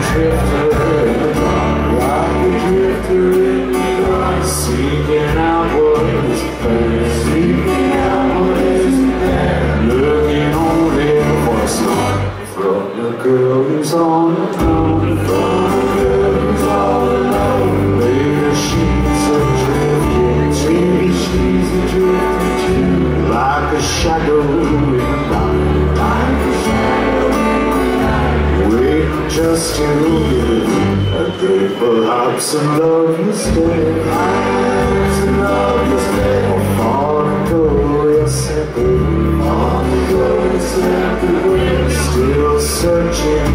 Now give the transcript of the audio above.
drifter in the dark, like a drifter in the dark, seeking out what is there, seeking out what isn't there, looking only for a sign from the girl who's on the phone, from the girl who's all alone. Maybe she's adrift, maybe she's adrift too, like a shadow in the night, like a shadow in the night, waiting just to give a day, perhaps a loveless day, perhaps a loveless day, or far to go your separate, far to go your separate way, still searching